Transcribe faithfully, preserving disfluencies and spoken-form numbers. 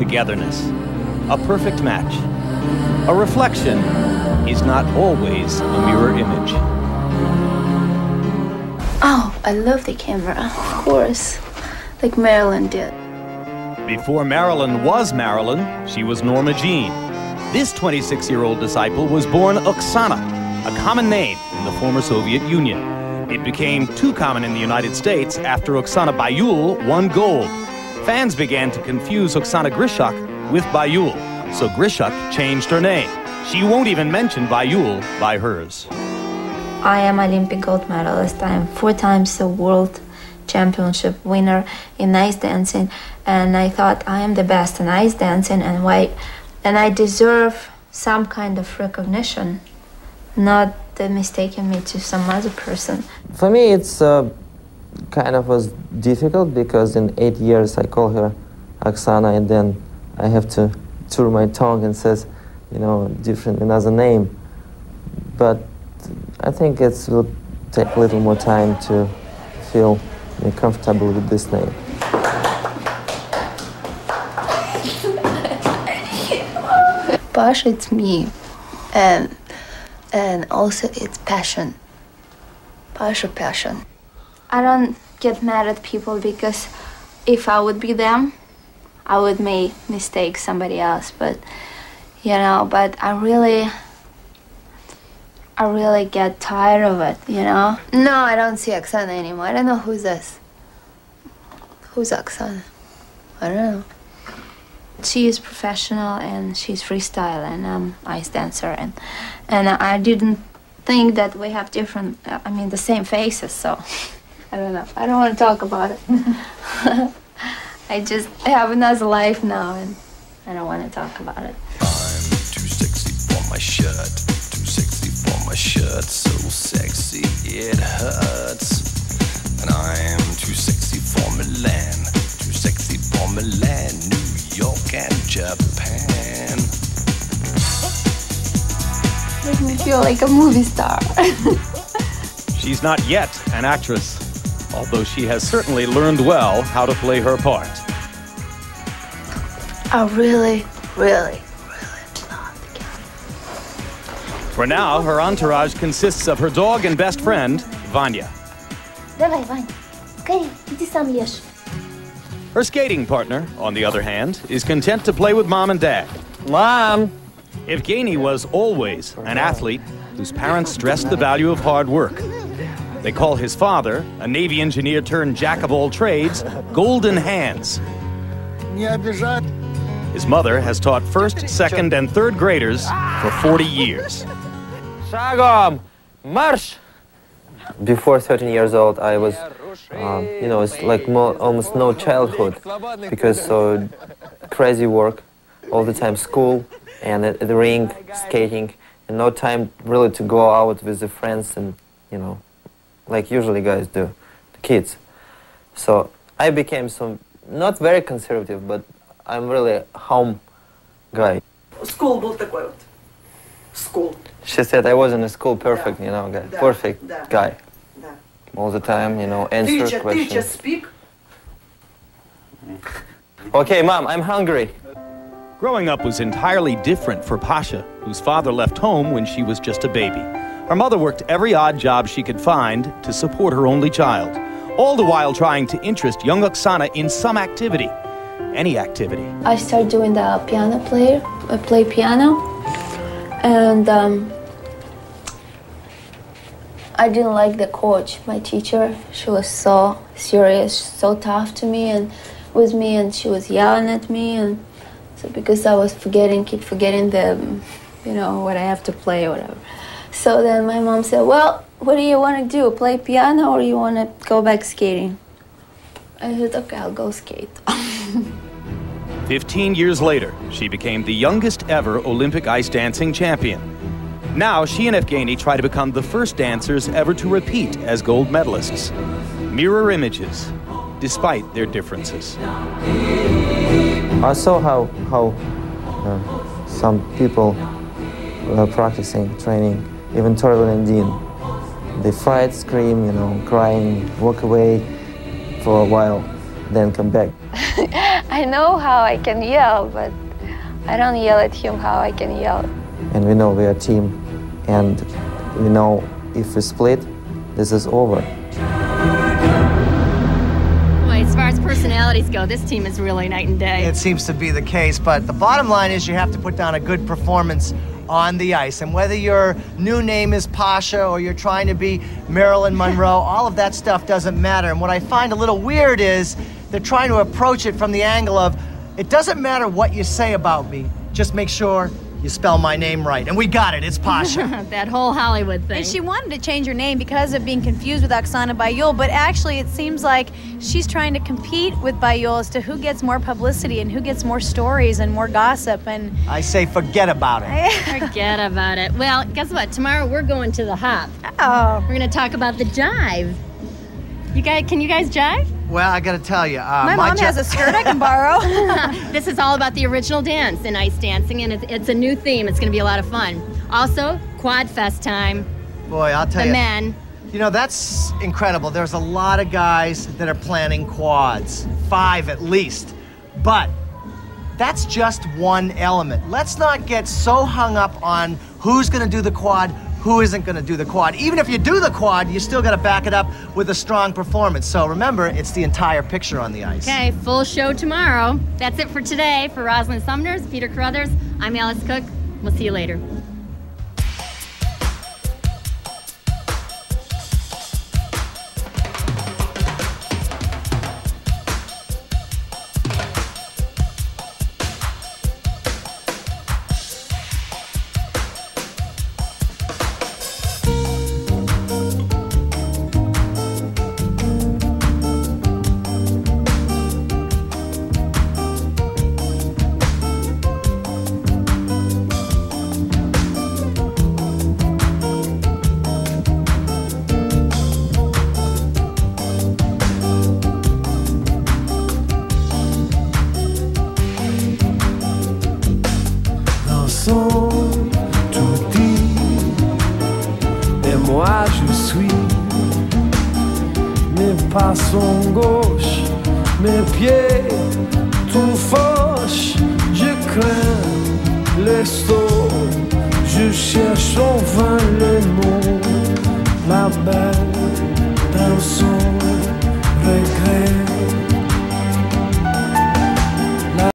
togetherness. A perfect match. A reflection is not always a mirror image. Oh, I love the camera, of course, like Marilyn did. Before Marilyn was Marilyn, she was Norma Jean. This twenty-six-year-old disciple was born Oksana, a common name in the former Soviet Union. It became too common in the United States after Oksana Bayul won gold. Fans began to confuse Oksana Grishuk with Bayul, so Grishuk changed her name. She won't even mention Bayul by hers. I am Olympic gold medalist. I am four times a world championship winner in ice dancing, and I thought I am the best in ice dancing, and why, and I deserve some kind of recognition, not the mistaking me to some other person. For me, it's uh, kind of was difficult because in eight years I call her Oksana, and then I have to turn my tongue and says, you know, different another name. But I think it will take a little more time to feel comfortable with this name. Pasha, it's me, and and also it's passion. Pasha, passion. I don't get mad at people because if I would be them, I would make mistake somebody else. But you know, but I really, I really get tired of it. You know. No, I don't see Oksana anymore. I don't know who's this. Who's Oksana? I don't know. She is professional and she's freestyle, and I'm ice dancer, and and I didn't think that we have different, I mean the same faces, so I don't know. I don't want to talk about it. I just have another life now, and I don't want to talk about it. I'm too sexy for my shirt, too sexy for my shirt, so sexy it hurts. And I'm too sexy for Milan, too sexy for Milan, New York and Japan. Makes me feel like a movie star. She's not yet an actress, although she has certainly learned well how to play her part. I really, really, really love the camera. For now, her entourage consists of her dog and best friend, Vanya. Давай, Вань, скорее, иди сам ешь. Her skating partner, on the other hand, is content to play with mom and dad. Mom! Evgeny was always an athlete whose parents stressed the value of hard work. They call his father, a Navy engineer turned jack of all trades, Golden Hands. His mother has taught first, second, and third graders for forty years. Shagom! March! Before thirteen years old, I was, um, you know, it's like mo almost no childhood because so crazy work, all the time school and at the ring, skating, and no time really to go out with the friends and, you know, like usually guys do, the kids. So I became some, not very conservative, but I'm really a home guy. School был такой вот. School. She said I was in a school perfect, you know, guy, Да. perfect Да. guy. Да. All the time, you know, answer Teacher, questions. teacher, speak. Okay, Mom, I'm hungry. Growing up was entirely different for Pasha, whose father left home when she was just a baby. Her mother worked every odd job she could find to support her only child, all the while trying to interest young Oksana in some activity, any activity. I started doing the piano player. I play piano, and um, I didn't like the coach, my teacher. She was so serious, so tough to me and with me, and she was yelling at me, and so because I was forgetting, keep forgetting the, you know, what I have to play or whatever. So then my mom said, well, what do you want to do? Play piano or you want to go back skating? I said, okay, I'll go skate. Fifteen years later, she became the youngest ever Olympic ice dancing champion. Now, she and Evgeny try to become the first dancers ever to repeat as gold medalists. Mirror images, despite their differences. I saw how, how uh, some people were practicing, training, even Toril and Dean. They fight, scream, you know, crying, walk away for a while, then come back. I I know how I can yell, but I don't yell at him how I can yell. And we know we are a team, and we know if we split, this is over. Well, as far as personalities go, this team is really night and day. It seems to be the case, but the bottom line is you have to put down a good performance on the ice. And whether your new name is Pasha or you're trying to be Marilyn Monroe, all of that stuff doesn't matter. And what I find a little weird is they're trying to approach it from the angle of, it doesn't matter what you say about me, just make sure you spell my name right. And we got it, it's Pasha. That whole Hollywood thing. And she wanted to change her name because of being confused with Oksana Bayul, but actually it seems like she's trying to compete with Bayul as to who gets more publicity and who gets more stories and more gossip. And I say forget about it. Forget about it. Well, guess what? Tomorrow we're going to the Hop. Oh. We're going to talk about the jive. You guys, can you guys jive? Well, I gotta tell you, uh, my, my mom has a skirt I can borrow. This is all about the original dance in ice dancing, and it's, it's a new theme. It's gonna be a lot of fun. Also, Quad Fest time. Boy, I'll tell the you. The men. You know, that's incredible. There's a lot of guys that are planning quads, five at least. But that's just one element. Let's not get so hung up on who's gonna do the quad, who isn't going to do the quad. Even if you do the quad, you still got to back it up with a strong performance. So remember, it's the entire picture on the ice. Okay, full show tomorrow. That's it for today. For Rosalind Sumners, Peter Carruthers, I'm Alice Cook. We'll see you later. Tout dit, et moi je suis. Mes pas sont gauches, mes pieds tout fauche. Je crains les sauts, je cherche en vain les mots. La belle dans son regret.